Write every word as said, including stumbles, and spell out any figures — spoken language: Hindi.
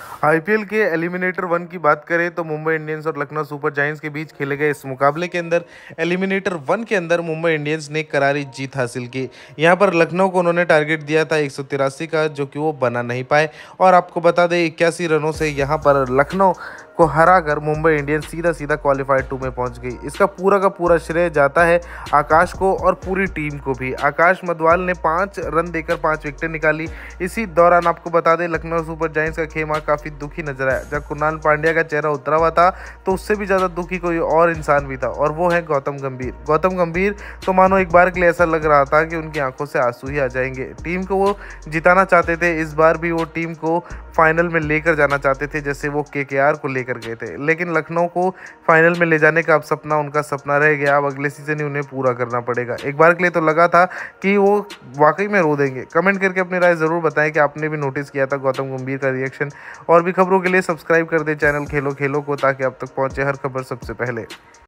आईपीएल के एलिमिनेटर वन की बात करें तो मुंबई इंडियंस और लखनऊ सुपर जायंट्स के बीच खेले गए इस मुकाबले के अंदर एलिमिनेटर वन के अंदर मुंबई इंडियंस ने करारी जीत हासिल की। यहां पर लखनऊ को उन्होंने टारगेट दिया था एक सौ तिरासी का, जो कि वो बना नहीं पाए। और आपको बता दें इक्यासी रनों से यहां पर लखनऊ को हराकर मुंबई इंडियंस सीधा सीधा क्वालिफाइड टू में पहुंच गई। इसका पूरा का पूरा श्रेय जाता है आकाश को और पूरी टीम को भी। आकाश मधवाल ने पाँच रन देकर पाँच विकेटें निकाली। इसी दौरान आपको बता दें लखनऊ सुपर जायंट्स का खेमा काफ़ी दुखी नजर आया। जब कुणाल पांड्या का चेहरा उतरा हुआ था तो उससे भी ज़्यादा दुखी कोई और इंसान भी था, और वो है गौतम गंभीर। गौतम गंभीर तो मानो एक बार के लिए ऐसा लग रहा था कि उनकी आंखों से आंसू ही आ जाएंगे। टीम को वो जिताना चाहते थे, इस बार भी वो टीम को फाइनल में लेकर जाना चाहते थे, जैसे वो केकेआर को लेकर गए थे। लेकिन लखनऊ को फाइनल में ले जाने का अब सपना उनका सपना रह गया। अब अगले सीजन ही उन्हें पूरा करना पड़ेगा। एक बार के लिए तो लगा था कि वो वाकई में रो देंगे। कमेंट करके अपनी राय जरूर बताएं कि आपने भी नोटिस किया था गौतम गंभीर का रिएक्शन। और भी खबरों के लिए सब्सक्राइब कर दें चैनल खेलो खेलो को, ताकि आप तक पहुंचे हर खबर सबसे पहले।